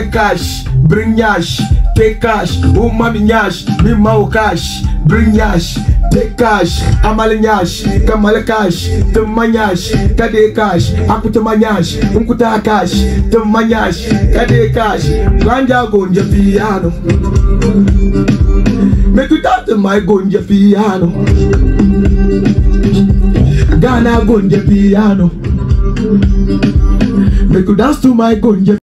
take cash, bring yash, take cash. Oh mami yash, me mau cash, bring yash, take cash. Amal yash, kamal cash, temanyash, kade cash. Aku temanyash, unkuta cash, temanyash, kade cash. Ganja gonja piano, make you dance to my gonja piano. Ghana gonja piano, make you dance to my gonja.